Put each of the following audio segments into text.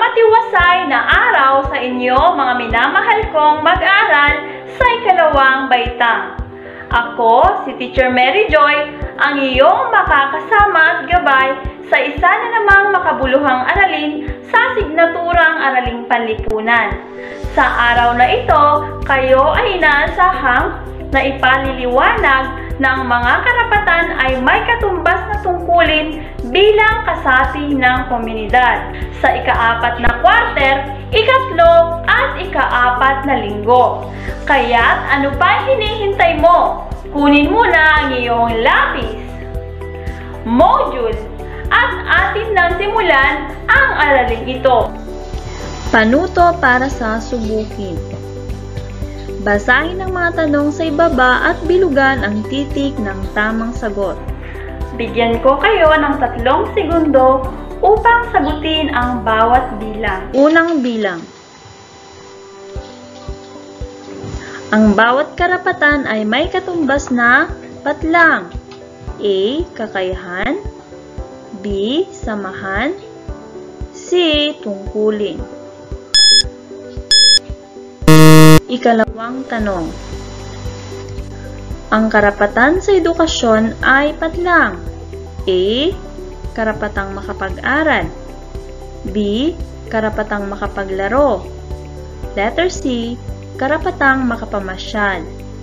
matiwasay na araw sa inyo, mga minamahal kong mag-aaral sa ikalawang baitang. Ako, si Teacher Mary Joy, ang iyong makakasama at gabay sa isa na namang makabuluhang aralin sa asignaturang Araling Panlipunan. Sa araw na ito, kayo ay inaasahang na ipaliliwanag ng mga karapatan ay may katumbas na tungkulin bilang kasapi ng komunidad sa ika-4 na quarter, ika-3 at ika-4 na linggo. Kaya't ano pa hinihintay mo? Kunin mo na ang iyong lapis, module, at atin nang simulan ang araling ito. Panuto para sa subukin. Basahin ang mga tanong sa ibaba at bilugan ang titik ng tamang sagot. Bigyan ko kayo ng 3 segundo upang sagutin ang bawat bilang. Unang bilang. Ang bawat karapatan ay may katumbas na patlang. A. Kakayahan. B. Samahan. C. Tungkulin. Ikalawang tanong. Ang karapatan sa edukasyon ay patlang. A. Karapatang makapag-aral. B. Karapatang makapaglaro. Letter C. Karapatang makapamasyal.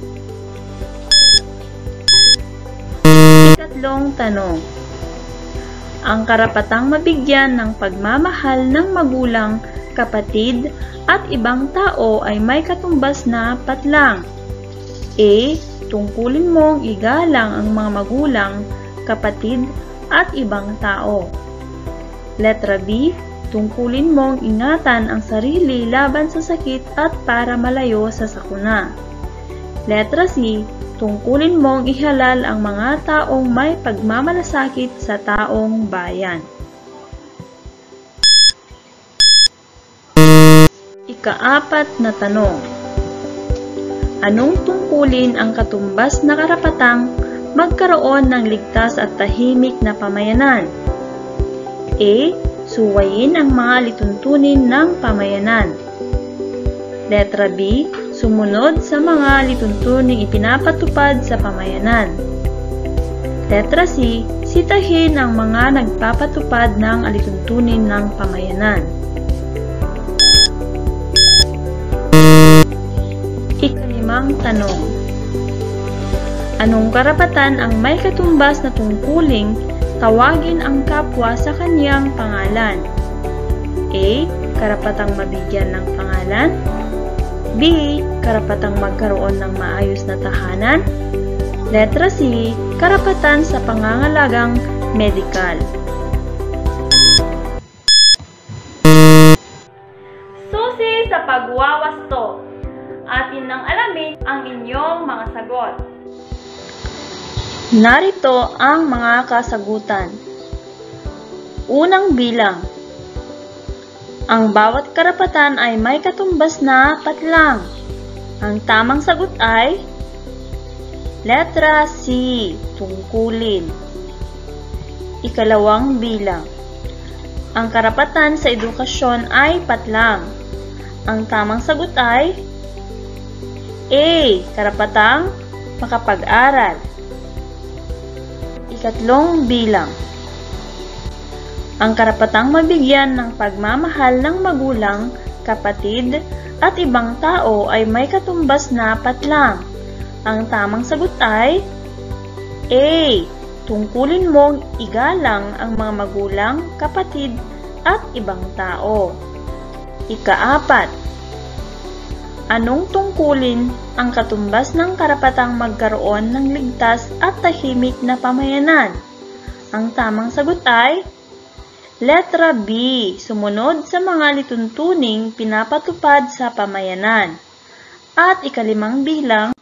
Ikatlong tanong. Ang karapatang mabigyan ng pagmamahal ng magulang, kapatid, at ibang tao ay may katumbas na patlang. A. Tungkulin mong igalang ang mga magulang, kapatid, at ibang tao. Letra B. Tungkulin mong ingatan ang sarili laban sa sakit at para malayo sa sakuna. Letra C. Tungkulin mong ihalal ang mga taong may pagmamalasakit sa taong bayan. Ika-4 na tanong. Anong tungkulin ang katumbas na karapatang magkaroon ng ligtas at tahimik na pamayanan? A. Suwayin ang mga lituntunin ng pamayanan. Letra B. Sumunod sa mga lituntuning ipinapatupad sa pamayanan. Letra C. Sitahin ang mga nagpapatupad ng alituntunin ng pamayanan. Ika-5 tanong. Anong karapatan ang may katumbas na tungkuling tawagin ang kapwa sa kaniyang pangalan? A. Karapatang mabigyan ng pangalan. B. Karapatang magkaroon ng maayos na tahanan. Letra C. Karapatan sa pangangalagang medikal. Susi sa pagwawasto. Atin nang alamin ang inyong mga sagot. Narito ang mga kasagutan. Unang bilang. Ang bawat karapatan ay may katumbas na patlang. Ang tamang sagot ay letra C. Tungkulin. Ikalawang bilang. Ang karapatan sa edukasyon ay patlang. Ang tamang sagot ay A. Karapatang makapag-aral. Ikatlong bilang. Ang karapatang mabigyan ng pagmamahal ng magulang, kapatid, at ibang tao ay may katumbas na patlang. Ang tamang sagot ay A. Tungkulin mong igalang ang mga magulang, kapatid, at ibang tao. Ika-4. Anong tungkulin ang katumbas ng karapatang magkaroon ng ligtas at tahimik na pamayanan? Ang tamang sagot ay letra B. Sumunod sa mga lituntuning pinapatupad sa pamayanan. At ika-5 bilang.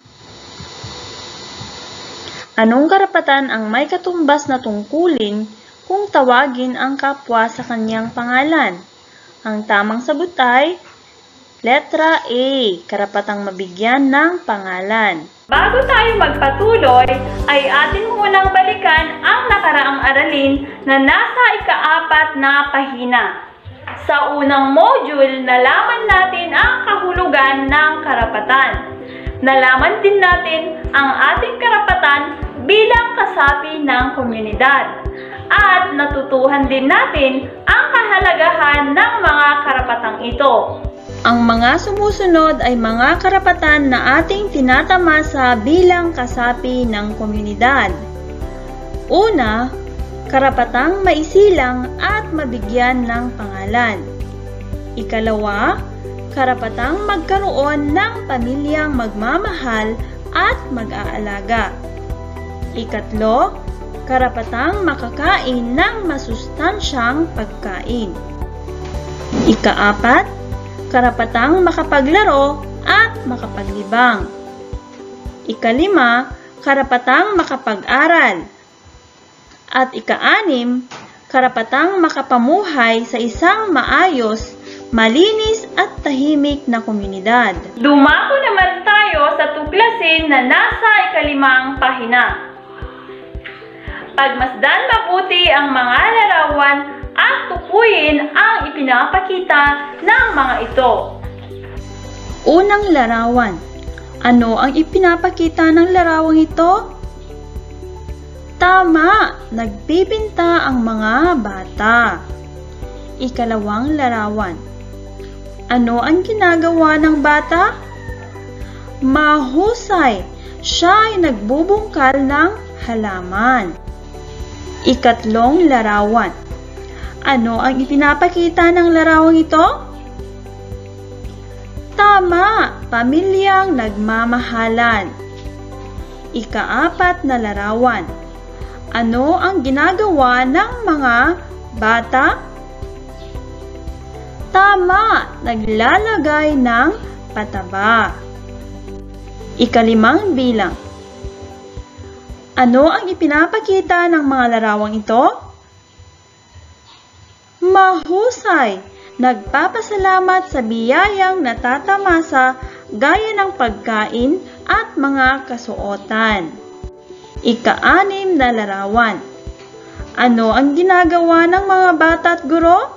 Anong karapatan ang may katumbas na tungkulin kung tawagin ang kapwa sa kanyang pangalan? Ang tamang sagot ay letra A. Karapatang mabigyan ng pangalan. Bago tayo magpatuloy, ay atin munang balikan ang nakaraang aralin na nasa ika-4 na pahina. Sa unang module, nalaman natin ang kahulugan ng karapatan. Nalaman din natin ang ating karapatan bilang kasapi ng komunidad. At natutuhan din natin ang kahalagahan ng mga karapatang ito. Ang mga sumusunod ay mga karapatan na ating tinatamasa bilang kasapi ng komunidad. Una, karapatang maisilang at mabigyan ng pangalan. Ikalawa, karapatang magkaroon ng pamilyang magmamahal at mag-aalaga. Ikatlo, karapatang makakain ng masustansyang pagkain. Ikaapat, karapatang makapaglaro at makapaglibang. Ikalima, karapatang makapag-aral. At ikaanim, karapatang makapamuhay sa isang maayos, malinis at tahimik na komunidad. Dumako naman tayo sa tuklasin na nasa ikalimang pahina. Pagmasdan mabuti ang mga larawan at tukuyin ang ipinapakita ng mga ito. Unang larawan. Ano ang ipinapakita ng larawang ito? Tama! Nagbibinta ang mga bata. Ikalawang larawan. Ano ang ginagawa ng bata? Mahusay! Siya ay nagbubungkal ng halaman. Ikatlong larawan. Ano ang ipinapakita ng larawang ito? Tama! Pamilyang nagmamahalan. Ikaapat na larawan. Ano ang ginagawa ng mga bata? Tama! Naglalagay ng pataba. Ikalimang bilang. Ano ang ipinapakita ng mga larawang ito? Mahusay! Nagpapasalamat sa biyayang natatamasa gaya ng pagkain at mga kasuotan. Ika-6 na larawan. Ano ang ginagawa ng mga bata at guro?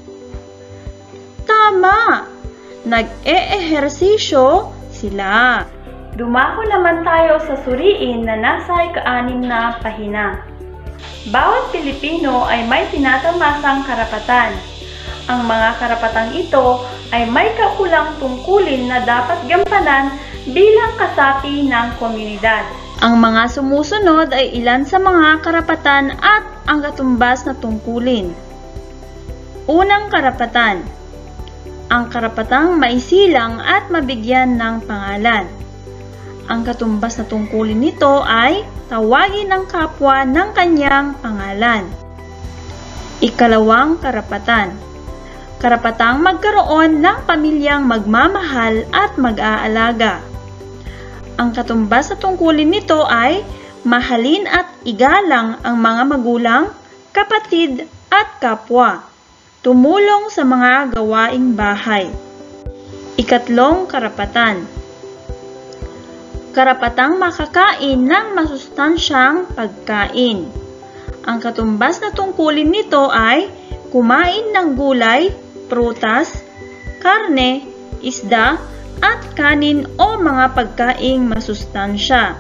Tama! Nag-e-ehersisyo sila. Dumako naman tayo sa suriin na nasa ika-6 na pahina. Bawat Pilipino ay may tinatamasang karapatan. Ang mga karapatang ito ay may kaukulang tungkulin na dapat gampanan bilang kasapi ng komunidad. Ang mga sumusunod ay ilan sa mga karapatan at ang katumbas na tungkulin. Unang karapatan. Ang karapatang maisilang at mabigyan ng pangalan. Ang katumbas na tungkulin nito ay tawagin ang kapwa ng kanyang pangalan. Ikalawang karapatan. Karapatang magkaroon ng pamilyang magmamahal at mag-aalaga. Ang katumbas na tungkulin nito ay mahalin at igalang ang mga magulang, kapatid at kapwa. Tumulong sa mga gawaing bahay. Ikatlong karapatan. Karapatang makakain ng masustansyang pagkain. Ang katumbas na tungkulin nito ay kumain ng gulay, prutas, karne, isda, at kanin o mga pagkaing masustansya.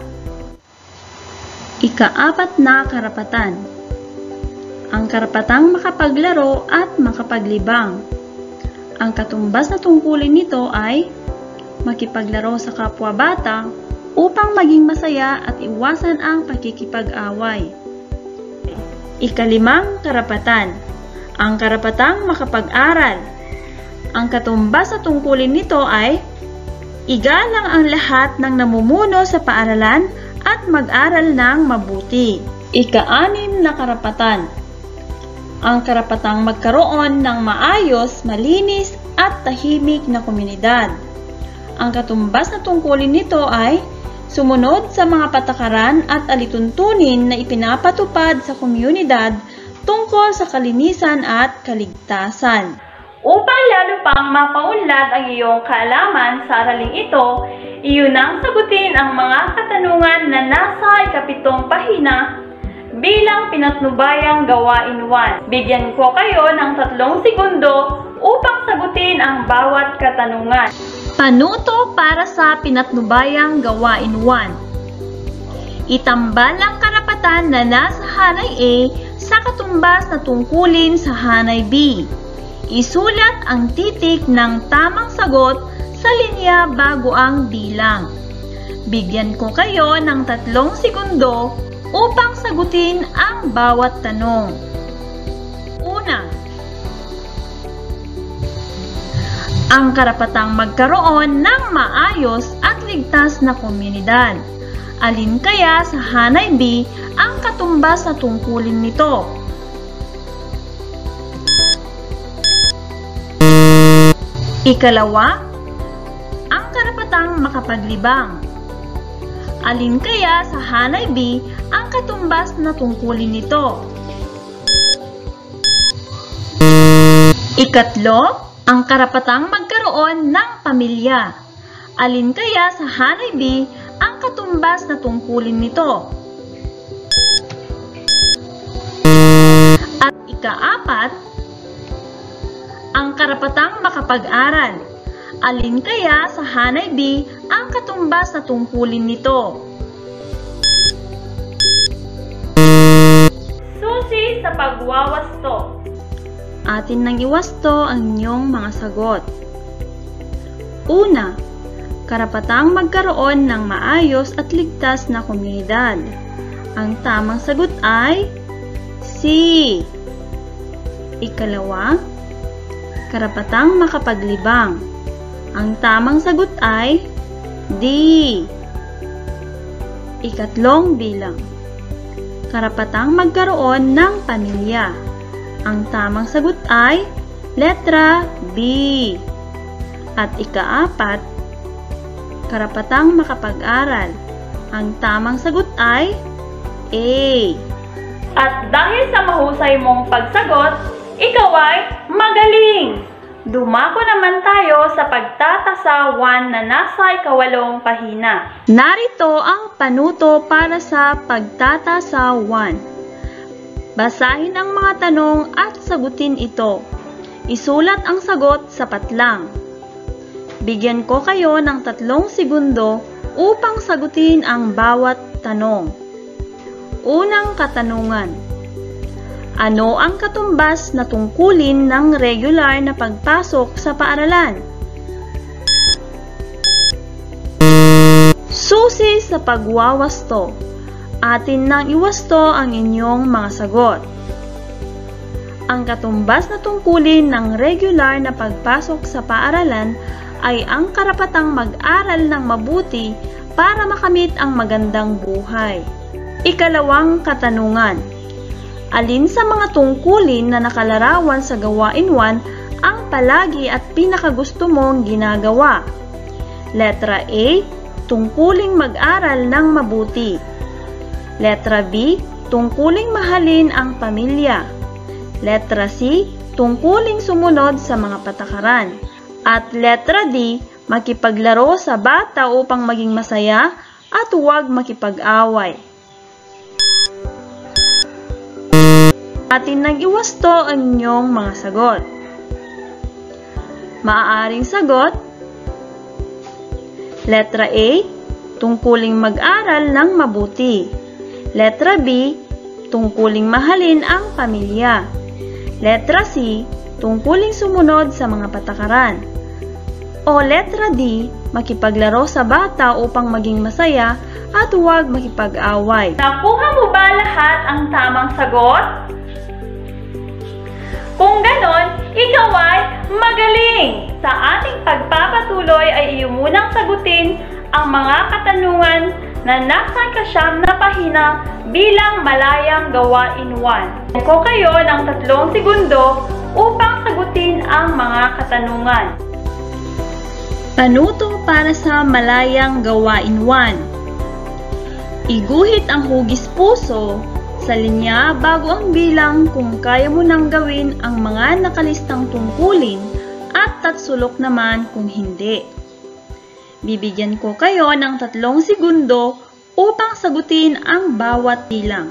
Ika-4 na karapatan. Ang karapatang makapaglaro at makapaglibang. Ang katumbas na tungkulin nito ay makipaglaro sa kapwa bata upang maging masaya at iwasan ang pakikipag-away. Ika-5 karapatan. Ang karapatang makapag-aral. Ang katumbas na tungkulin nito ay igalang ang lahat ng namumuno sa paaralan at mag-aral ng mabuti. Ika-6 na karapatan. Ang karapatang magkaroon ng maayos, malinis at tahimik na komunidad. Ang katumbas na tungkulin nito ay sumunod sa mga patakaran at alituntunin na ipinapatupad sa komunidad tungkol sa kalinisan at kaligtasan. Upang lalo pang mapaunlad ang iyong kaalaman sa araling ito, iyon ang sagutin ang mga katanungan na nasa ika-7 pahina bilang pinatnubayang gawain 1. Bigyan ko kayo ng 3 segundo ang bawat katanungan. Panuto para sa pinatnubayang gawain 1. Itambal ang karapatan na nasa hanay A sa katumbas na tungkulin sa hanay B. Isulat ang titik ng tamang sagot sa linya bago ang bilang. Bigyan ko kayo ng 3 segundo upang sagutin ang bawat tanong. Una, ang karapatang magkaroon ng maayos at ligtas na komunidad. Alin kaya sa hanay B ang katumbas na tungkulin nito? Ikalawa, ang karapatang makapaglibang. Alin kaya sa hanay B ang katumbas na tungkulin nito? Ikatlo, ang karapatang magkaroon ng pamilya. Alin kaya sa hanay B ang katumbas na tungkulin nito? At ikaapat, ang karapatang makapag-aral. Alin kaya sa hanay B ang katumbas na tungkulin nito? Susi sa pagwawasto. Atin nang iwasto ang inyong mga sagot. Una, karapatang magkaroon ng maayos at ligtas na komunidad. Ang tamang sagot ay C. Ikalawa, karapatang makapaglibang. Ang tamang sagot ay D. Ikatlong bilang, karapatang magkaroon ng pamilya. Ang tamang sagot ay letra B. At ikaapat, karapatang makapag-aral. Ang tamang sagot ay A. At dahil sa mahusay mong pagsagot, ikaw ay magaling! Dumako naman tayo sa pagtatasa 1 na nasa 8 pahina. Narito ang panuto para sa pagtatasa 1. Basahin ang mga tanong at sagutin ito. Isulat ang sagot sa patlang. Bigyan ko kayo ng 3 segundo upang sagutin ang bawat tanong. Unang katanungan. Ano ang katumbas na tungkulin ng regular na pagpasok sa paaralan? Susi sa pagwawasto. Atin nang iwasto ang inyong mga sagot. Ang katumbas na tungkulin ng regular na pagpasok sa paaralan ay ang karapatang mag-aral ng mabuti para makamit ang magandang buhay. Ikalawang katanungan. Alin sa mga tungkulin na nakalarawan sa gawain 1 ang palagi at pinakagusto mong ginagawa? Letra A, tungkuling mag-aral ng mabuti. Letra B, tungkuling mahalin ang pamilya. Letra C, tungkuling sumunod sa mga patakaran. At letra D, makipaglaro sa bata upang maging masaya at huwag makipag-away. Atin nang iwasto ang inyong mga sagot. Maaaring sagot: letra A, tungkuling mag-aral ng mabuti. Letra B, tungkuling mahalin ang pamilya. Letra C, tungkuling sumunod sa mga patakaran. O letra D, makipaglaro sa bata upang maging masaya at huwag makipag-away. Nakuha mo ba lahat ang tamang sagot? Kung ganon, ikaw ay magaling! Sa ating pagpapatuloy ay iyo munang sagutin ang mga katanungan na nasa 9 na pahina bilang malayang gawain 1. Ko kayo ng 3 segundo upang sagutin ang mga katanungan. Panuto para sa malayang gawain 1. Iguhit ang hugis puso sa linya bago ang bilang kung kaya mo nang gawin ang mga nakalistang tungkulin at tatsulok naman kung hindi. Bibigyan ko kayo ng 3 segundo upang sagutin ang bawat bilang.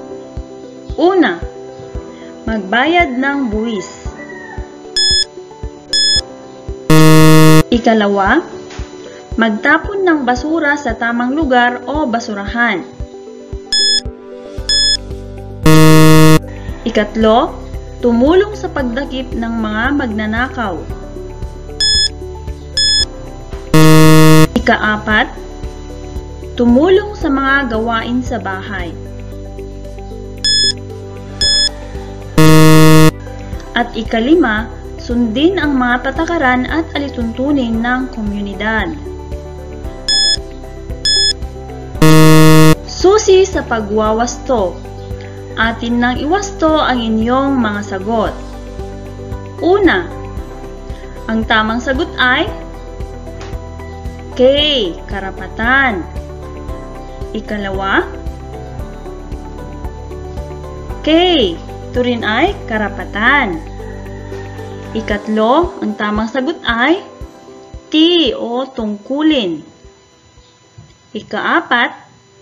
Una, magbayad ng buwis. Ikalawa, magtapon ng basura sa tamang lugar o basurahan. Ikatlo, tumulong sa pagdakip ng mga magnanakaw. Ikaapat, tumulong sa mga gawain sa bahay. At ikalima, sundin ang mga patakaran at alituntunin ng komunidad. Susi sa pagwawasto. Atin nang iwasto ang inyong mga sagot. Una, ang tamang sagot ay K. Karapatan. Ikalawa, K. Ito rin ay karapatan. Ikatlo, ang tamang sagot ay T o tungkulin. Ikaapat,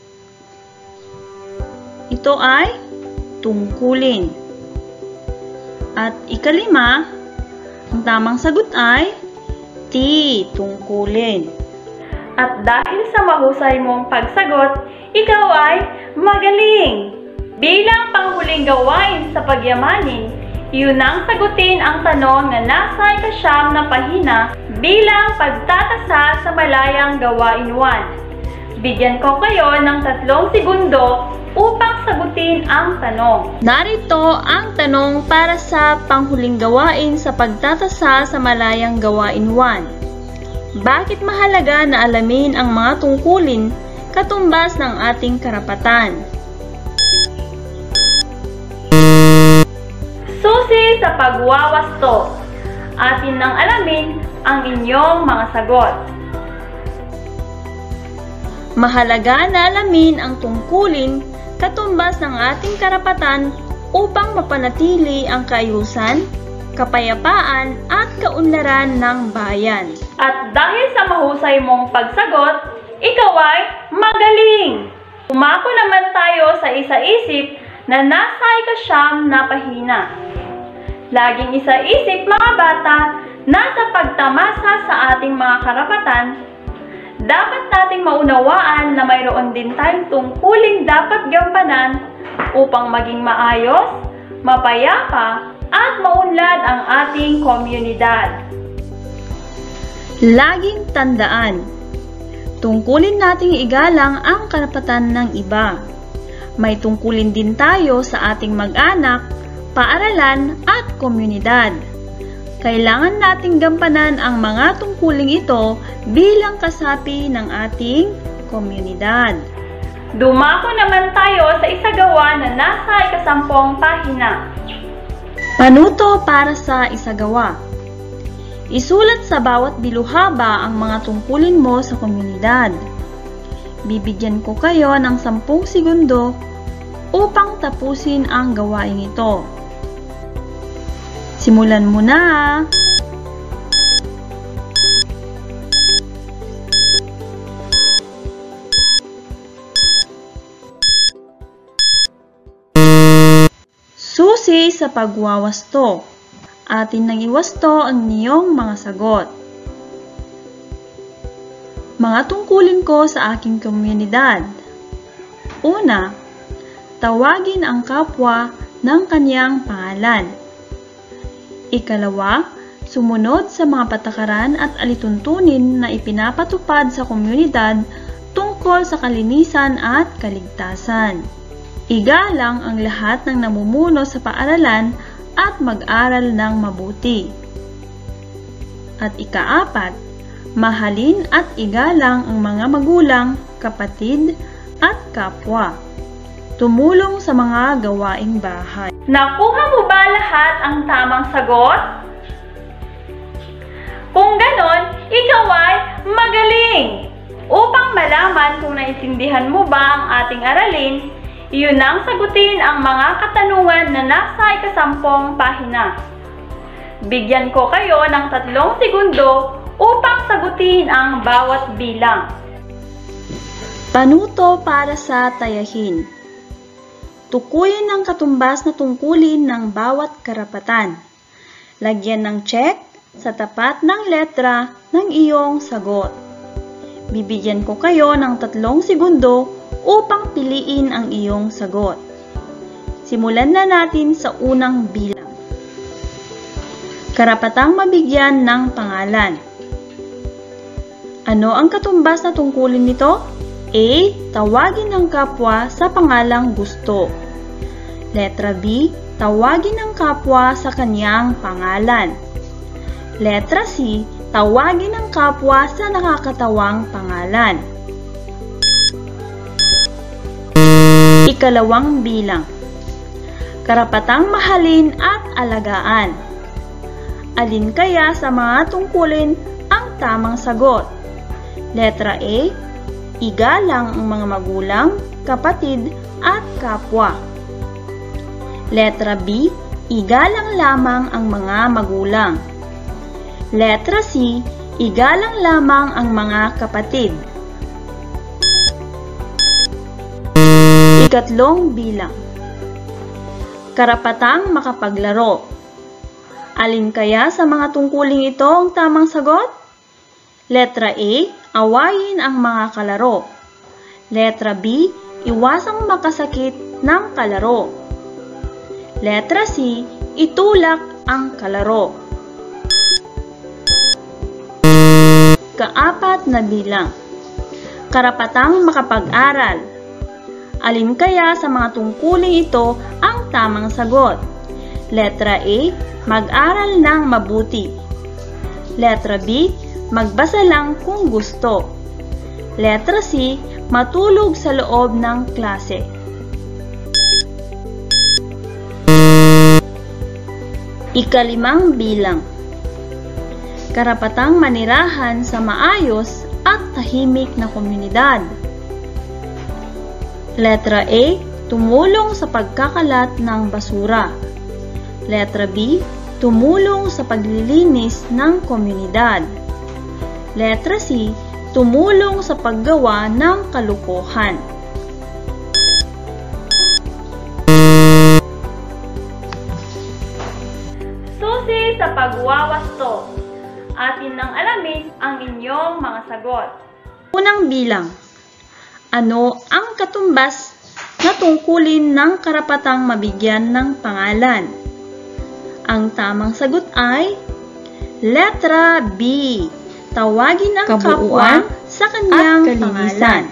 ito ay tungkulin. At ikalima, ang tamang sagot ay T, tungkulin. At dahil sa mahusay mong pagsagot, ikaw ay magaling! Bilang panghuling gawain sa pagyamanin, yun ang sagutin ang tanong na nasa ika-9 na pahina bilang pagtatasa sa malayang gawain 1. Bigyan ko kayo ng 3 segundo upang sagutin ang tanong. Narito ang tanong para sa panghuling gawain sa pagtatasa sa malayang gawain 1. Bakit mahalaga na alamin ang mga tungkulin katumbas ng ating karapatan? Susi sa pagwawasto. Atin nang alamin ang inyong mga sagot. Mahalaga na alamin ang tungkulin katumbas ng ating karapatan upang mapanatili ang kaayusan, kapayapaan at kaunlaran ng bayan. At dahil sa mahusay mong pagsagot, ikaw ay magaling! Umako naman tayo sa isa-isip na nasa ika-9 na pahina. Laging isa-isip mga bata na sa pagtamasa sa ating mga karapatan, dapat nating maunawaan na mayroon din tayong tungkuling dapat gampanan upang maging maayos, mapayapa, at maunlad ang ating komunidad. Laging tandaan, tungkulin nating igalang ang karapatan ng iba. May tungkulin din tayo sa ating mag-anak, paaralan at komunidad. Kailangan nating gampanan ang mga tungkuling ito bilang kasapi ng ating komunidad. Dumako naman tayo sa isagawa na nasa ika-10 pahina. Panuto para sa isagawa. Isulat sa bawat biluhaba ang mga tungkulin mo sa komunidad. Bibigyan ko kayo ng 10 segundo upang tapusin ang gawain ito. Simulan mo na! Susi sa pagwawasto. Atin nang iwasto ang niyong mga sagot. Mga tungkulin ko sa aking komunidad. Una, tawagin ang kapwa ng kanyang pangalan. Ikalawa, sumunod sa mga patakaran at alituntunin na ipinapatupad sa komunidad tungkol sa kalinisan at kaligtasan. Igalang ang lahat ng namumuno sa paaralan at mag-aral ng mabuti. At ika-4, mahalin at igalang ang mga magulang, kapatid at kapwa. Tumulong sa mga gawaing bahay. Nakuha mo ba lahat ang tamang sagot? Kung ganon, ikaw ay magaling! Upang malaman kung naintindihan mo ba ang ating aralin, iyon ang sagutin ang mga katanungan na nasa ika-10 pahina. Bigyan ko kayo ng 3 segundo upang sagutin ang bawat bilang. Panuto para sa tayahin. Tukuyin ang katumbas na tungkulin ng bawat karapatan. Lagyan ng check sa tapat ng letra ng iyong sagot. Bibigyan ko kayo ng 3 segundo upang piliin ang iyong sagot. Simulan na natin sa unang bilang. Karapatang mabigyan ng pangalan. Ano ang katumbas na tungkulin nito? A. Tawagin ang kapwa sa pangalang gusto. Letra B. Tawagin ang kapwa sa kanyang pangalan. Letra C. Tawagin ang kapwa sa nakakatawang pangalan. Ikalawang bilang. Karapatang mahalin at alagaan. Alin kaya sa mga tungkulin ang tamang sagot? Letra A. Igalang ang mga magulang, kapatid at kapwa. Letra B. Igalang lamang ang mga magulang. Letra C. Igalang lamang ang mga kapatid. Ikatlong bilang. Karapatang makapaglaro. Alin kaya sa mga tungkuling ito ang tamang sagot? Letra A. Awayin ang mga kalaro. Letra B. Iwasang makasakit ng kalaro. Letra C. Itulak ang kalaro. Kaapat na bilang. Karapatang makapag-aral. Alin kaya sa mga tungkuling ito ang tamang sagot? Letra A. Mag-aral ng mabuti. Letra B. Magbasa lang kung gusto. Letra C. Matulog sa loob ng klase. Ikalimang bilang. Karapatang manirahan sa maayos at tahimik na komunidad. Letra A. Tumulong sa pagkakalat ng basura. Letra B. Tumulong sa paglilinis ng komunidad. Letra C. Tumulong sa paggawa ng kalukuhan. Susi sa pagwawasto. Atin nang alamin ang inyong mga sagot. Unang bilang. Ano ang katumbas na tungkulin ng karapatang mabigyan ng pangalan? Ang tamang sagot ay Letra B. Tawagin ang kapwa sa kanyang pangalan.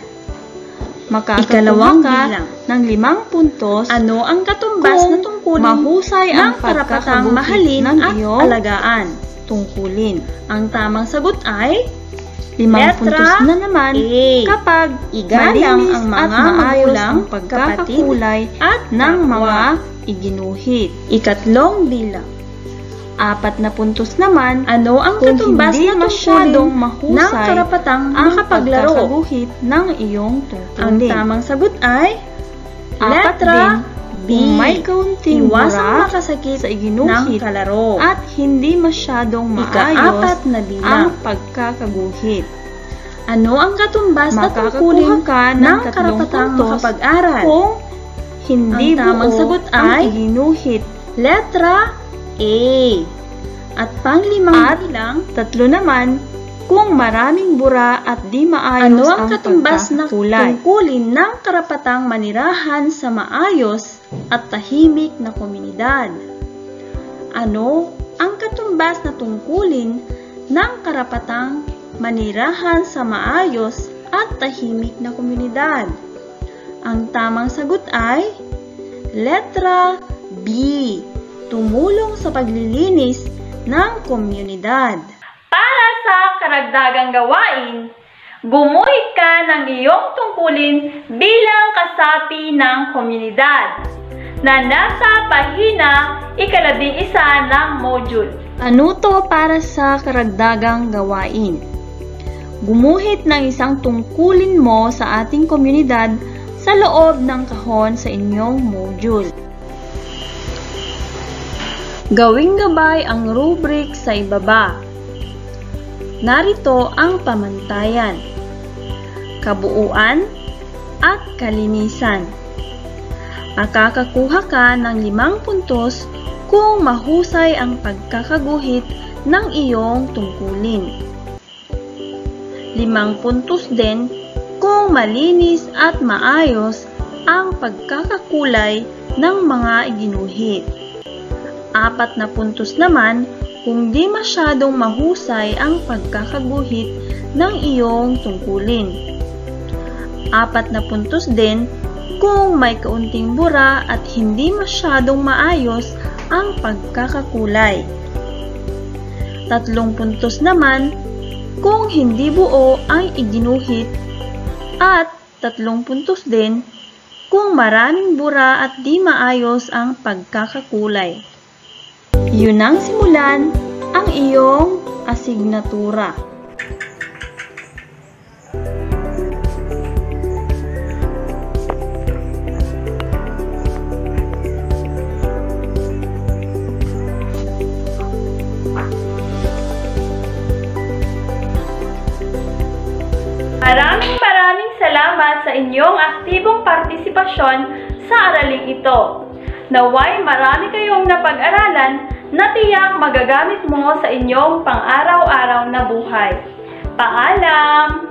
Ikalawang bilang. Ng 5 puntos, ano ang katumbas na tungkulin mahusay ang karapatang mahalin at alagaan? Tungkulin. Ang tamang sagot ay 5 puntos na naman kapag igalang ang mga magulang, pagkakakulay at ng mga iginuhit. Ikatlong bilang. 4 na puntos naman, ano ang katumbas na masyadong mahusay ng karapatang makapaglaro ng iyong tungkulin? Ang tamang sagot ay letra B. May kaunting iwasang makasakit sa iginuhit ng kalaro at hindi masyadong maayos na bilang ang pagkakaguhit. Ano ang katumbas na tungkulin ng karapatang makapag-aral? Kung hindi buo sagot ay ang iginuhit. Letra A. At pang-5 bilang, 3 naman, kung maraming bura at di maayos ang katumbas na tungkulin ng karapatang manirahan sa maayos at tahimik na komunidad? Ano ang katumbas na tungkulin ng karapatang manirahan sa maayos at tahimik na komunidad? Ang tamang sagot ay letra B. Tumulong sa paglilinis ng komunidad. Para sa karagdagang gawain, gumuhit ka ng iyong tungkulin bilang kasapi ng komunidad na nasa pahina 11 ng module. Ano to para sa karagdagang gawain? Gumuhit ng isang tungkulin mo sa ating komunidad sa loob ng kahon sa inyong module. Gawing gabay ang rubric sa ibaba. Narito ang pamantayan, kabuuan at kalinisan. Makakakuha ka ng 5 puntos kung mahusay ang pagkakaguhit ng iyong tungkulin. 5 puntos din kung malinis at maayos ang pagkakakulay ng mga iginuhit. 4 na puntos naman kung di masyadong mahusay ang pagkakaguhit ng iyong tungkulin. 4 na puntos din kung may kaunting bura at hindi masyadong maayos ang pagkakakulay. 3 puntos naman kung hindi buo ang iginuhit at 3 puntos din kung maraming bura at di maayos ang pagkakakulay. Yun ang simulan ang iyong asignatura. Maraming salamat sa inyong aktibong partisipasyon sa araling ito. Naway marami kayong napag-aralan na tiyak magagamit mo sa inyong pang-araw-araw na buhay. Paalam!